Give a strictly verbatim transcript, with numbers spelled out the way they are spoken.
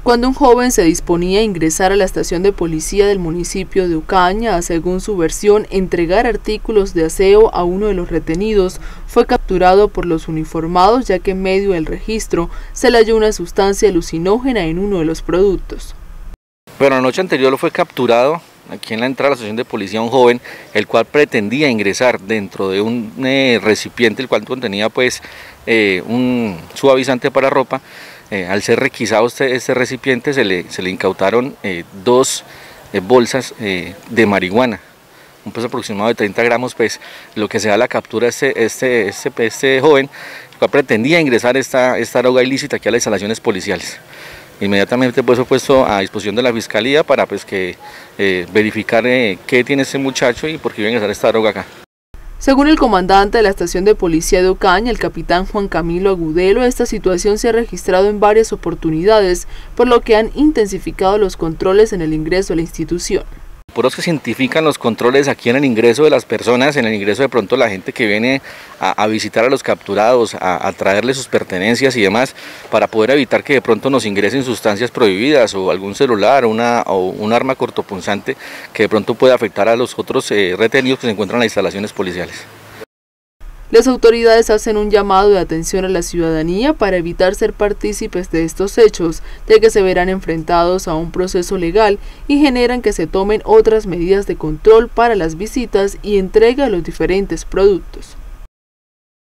cuando un joven se disponía a ingresar a la estación de policía del municipio de Ocaña a, según su versión, entregar artículos de aseo a uno de los retenidos, fue capturado por los uniformados, ya que en medio del registro se le halló una sustancia alucinógena en uno de los productos. Pero la noche anterior lo fue capturado aquí en la entrada de la estación de policía un joven, el cual pretendía ingresar dentro de un eh, recipiente, el cual contenía pues eh, un suavizante para ropa. Eh, al ser requisado este, este recipiente se le, se le incautaron eh, dos eh, bolsas eh, de marihuana, un peso aproximado de treinta gramos, pues lo que se da la captura de este, este, este, este joven, el cual pretendía ingresar esta, esta droga ilícita aquí a las instalaciones policiales. Inmediatamente pues fue puesto a disposición de la Fiscalía para pues que eh, verificar eh, qué tiene este muchacho y por qué iba a ingresar esta droga acá. Según el comandante de la estación de policía de Ocaña, el capitán Juan Camilo Agudelo, esta situación se ha registrado en varias oportunidades, por lo que han intensificado los controles en el ingreso a la institución. Por eso que se identifican los controles aquí en el ingreso de las personas, en el ingreso de pronto la gente que viene a, a visitar a los capturados, a, a traerle sus pertenencias y demás, para poder evitar que de pronto nos ingresen sustancias prohibidas o algún celular una, o un arma cortopunzante que de pronto pueda afectar a los otros eh, retenidos que se encuentran en las instalaciones policiales. Las autoridades hacen un llamado de atención a la ciudadanía para evitar ser partícipes de estos hechos, ya que se verán enfrentados a un proceso legal y generan que se tomen otras medidas de control para las visitas y entrega de los diferentes productos.